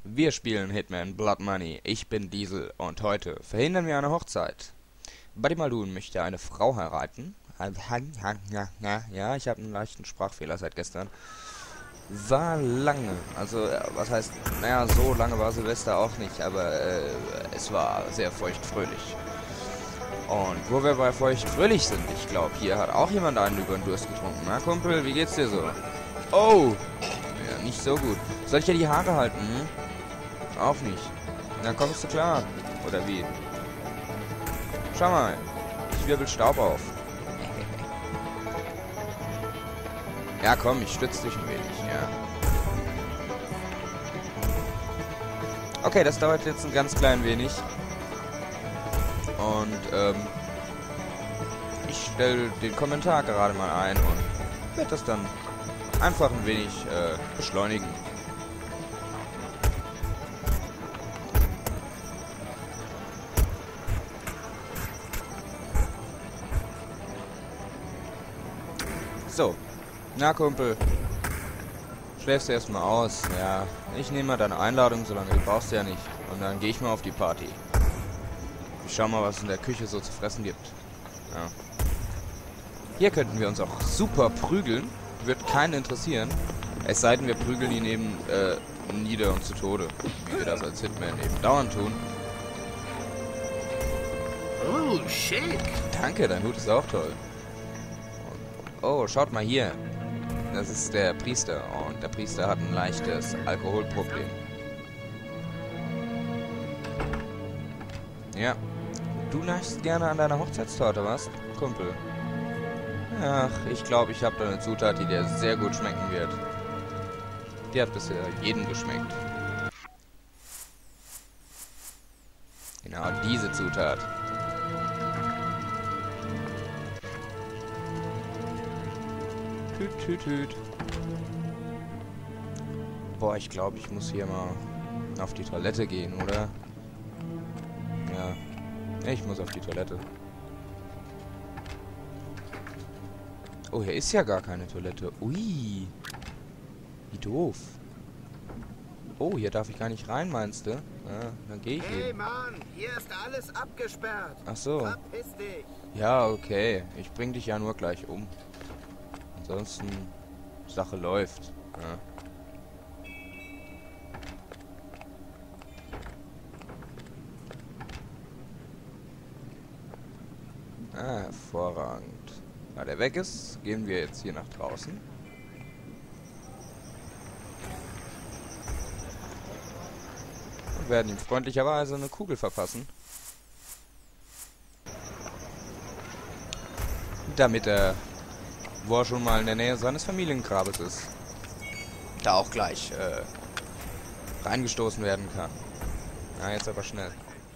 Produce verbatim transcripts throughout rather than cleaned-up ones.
Wir spielen Hitman Blood Money. Ich bin Diesel und heute verhindern wir eine Hochzeit. Buddy Malone möchte eine Frau heiraten. Ja, ich habe einen leichten Sprachfehler seit gestern. War lange, also was heißt, naja, so lange war Silvester auch nicht, aber äh, es war sehr feuchtfröhlich. Und wo wir bei feuchtfröhlich sind, ich glaube, hier hat auch jemand einen über den Durst getrunken. Na Kumpel, wie geht's dir so? Oh! Ja, nicht so gut. Soll ich dir die Haare halten? Hm? Auch nicht. Na, kommst du klar? Oder wie? Schau mal, ich wirbel Staub auf. Ja, komm, ich stütze dich ein wenig, ja. Okay, das dauert jetzt ein ganz klein wenig. Und, ähm, ich stelle den Kommentar gerade mal ein und werde das dann einfach ein wenig äh, beschleunigen. So, na Kumpel, schläfst du erstmal aus. Ja, ich nehme mal deine Einladung, solange die brauchst du ja nicht. Und dann gehe ich mal auf die Party. Ich schau mal, was es in der Küche so zu fressen gibt. Ja. Hier könnten wir uns auch super prügeln. Wird keinen interessieren. Es sei denn, wir prügeln ihn eben äh, nieder und zu Tode. Wie wir das als Hitman eben dauernd tun. Oh, schick. Danke, dein Hut ist auch toll. Oh, schaut mal hier. Das ist der Priester. Und der Priester hat ein leichtes Alkoholproblem. Ja. Du naschst gerne an deiner Hochzeitstorte, was, Kumpel? Ach, ich glaube, ich habe da eine Zutat, die dir sehr gut schmecken wird. Die hat bisher jedem geschmeckt. Genau, diese Zutat. Tüt, tüt, tüt. Boah, ich glaube, ich muss hier mal auf die Toilette gehen, oder? Ja, ich muss auf die Toilette. Oh, hier ist ja gar keine Toilette. Ui. Wie doof. Oh, hier darf ich gar nicht rein, meinst du? Ja, dann gehe ich Hey eben. Mann, hier ist alles abgesperrt. Ach so. Verpiss dich. Ja, okay. Ich bring dich ja nur gleich um. Ansonsten, Sache läuft. Ja. Ah, hervorragend. Da der weg ist, gehen wir jetzt hier nach draußen. Und werden ihm freundlicherweise eine Kugel verpassen. Damit er, wo er schon mal in der Nähe seines Familiengrabes ist, da auch gleich äh, reingestoßen werden kann. Na, jetzt aber schnell.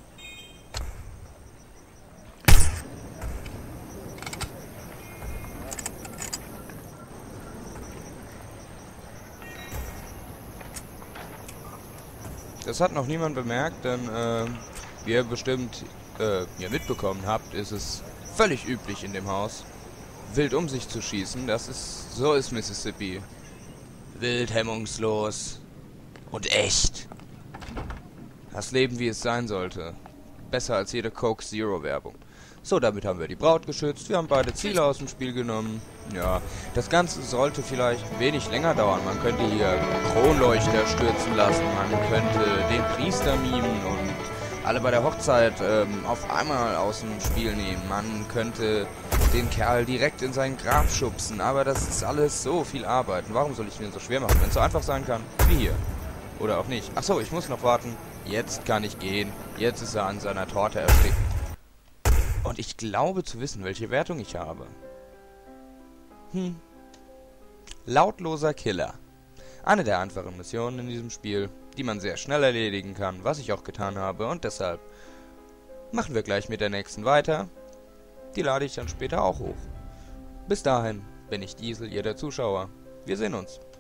Das hat noch niemand bemerkt, denn äh, wie ihr bestimmt äh, ja mitbekommen habt, ist es völlig üblich in dem Haus, wild um sich zu schießen. Das ist, so ist Mississippi. Wild, hemmungslos und echt. Das Leben, wie es sein sollte. Besser als jede Coke Zero Werbung. So, damit haben wir die Braut geschützt. Wir haben beide Ziele aus dem Spiel genommen. Ja, das Ganze sollte vielleicht wenig länger dauern. Man könnte hier Kronleuchter stürzen lassen. Man könnte den Priester mimen und alle bei der Hochzeit ähm, auf einmal aus dem Spiel nehmen. Man könnte den Kerl direkt in sein Grab schubsen. Aber das ist alles so viel Arbeit. Und warum soll ich mir so schwer machen, wenn es so einfach sein kann wie hier? Oder auch nicht. Achso, ich muss noch warten. Jetzt kann ich gehen. Jetzt ist er an seiner Torte erstickt. Und ich glaube zu wissen, welche Wertung ich habe. Hm. Lautloser Killer. Eine der einfachen Missionen in diesem Spiel, die man sehr schnell erledigen kann, was ich auch getan habe. Und deshalb machen wir gleich mit der nächsten weiter. Die lade ich dann später auch hoch. Bis dahin bin ich Diesel, ihr der Zuschauer. Wir sehen uns.